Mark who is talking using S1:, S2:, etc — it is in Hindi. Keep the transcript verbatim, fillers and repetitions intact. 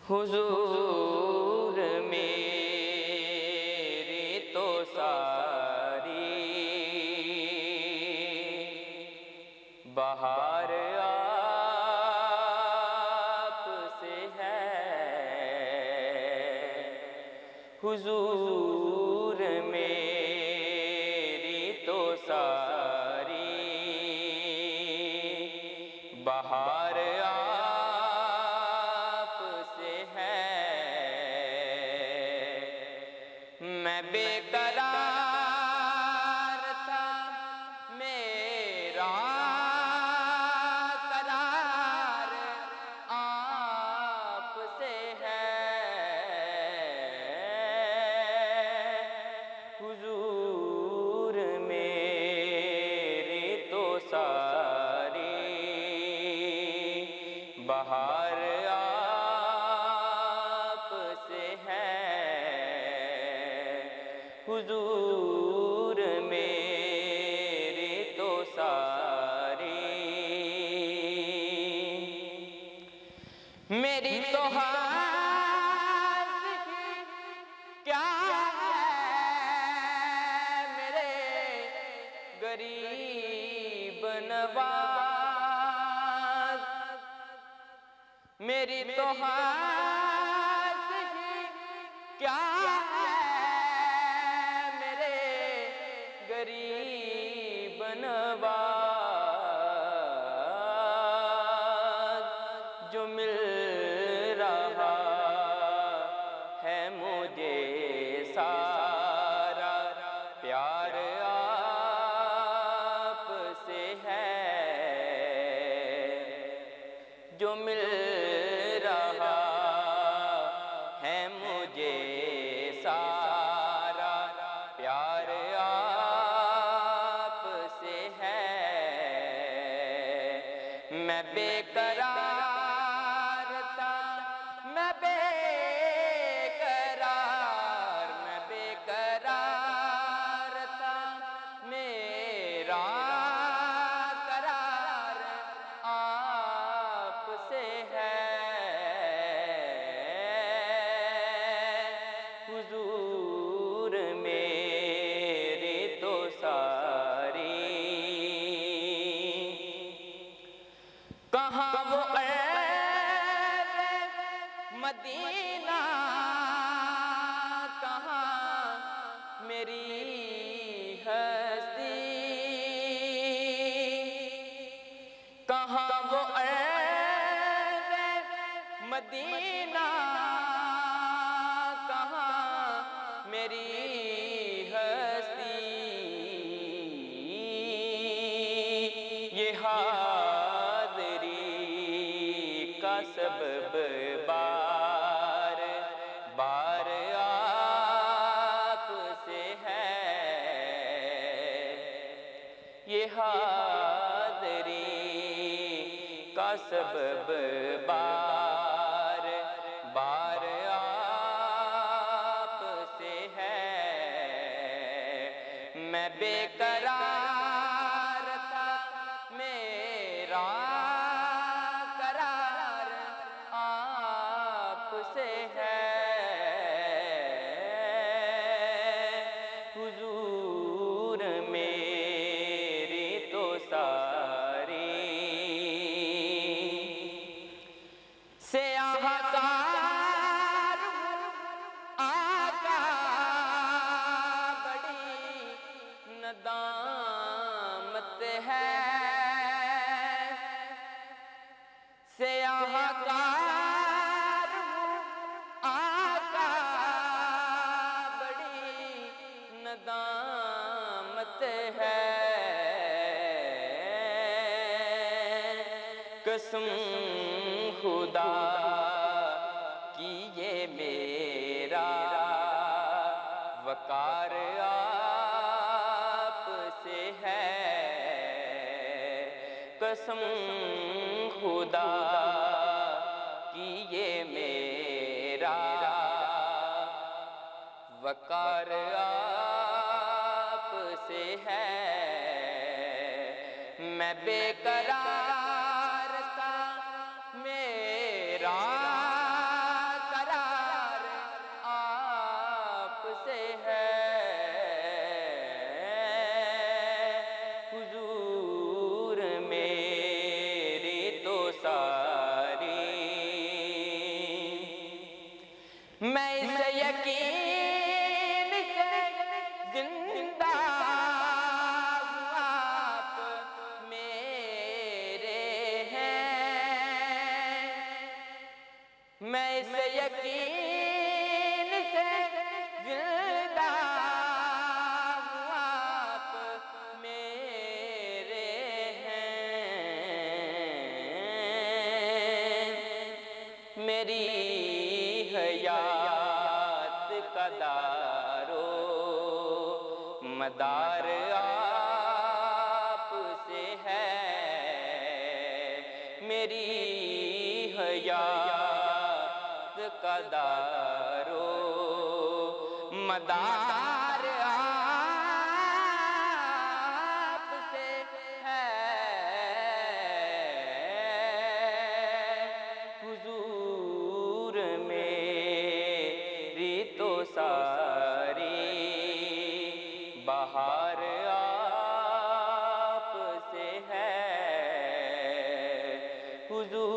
S1: हुजूर मेरी तो सारी बहार आप से है। हुजूर मेरी तो सारी बहार आप से है। मैं बेकरार था, मेरा करार आप से है। हुजूर मेरी तो सारी बहार आप से है। हुजूर मेरी तो सारी मेरी तो हाल क्या है मेरे गरीब नवाज। मेरी तो हाल क्या है मेरे गरीब नवाज। जो मिल रहा है मुझे सारा प्यार आप से है। जो मिल रहा है मुझे सारा प्यार आप से है। मैं बेकरार था, मैं बेकरार, मैं बेकरार था, मेरा करार आप से है। हुजूर मेरी तो सारी कहाँ वो ऐब मदीना, कहाँ मेरी हस्ती, कहाँ वो ऐब मदीना, कहाँ मेरी हस्ती। ये हाज़री का सबब बार बार आप से है। ये हाज़री का सबब बार बार आप से है। मैं बेकरार था, मेरा करार आप से है। हुजूर मेरी तो सारी स्याहकार आका बड़ी नदामत है। स्याहकार आका बड़ी नदामत है। कसम खुदा की ये मेरा वकार आप से है। कसम खुदा की ये मेरा वकार आप से है। मैं बेकरार था, मेरा मैं इस यकीन से जिंदा हूँ, आप मेरे हैं। मैं इस यकीन से जिंदा हूँ, आप मेरे हैं। मेरी हयात का दारो मदार आप से है। मेरी हयात का दारो मदार आप से है। हुजूर मेरी तो सारी बहार आप से है। हुजूर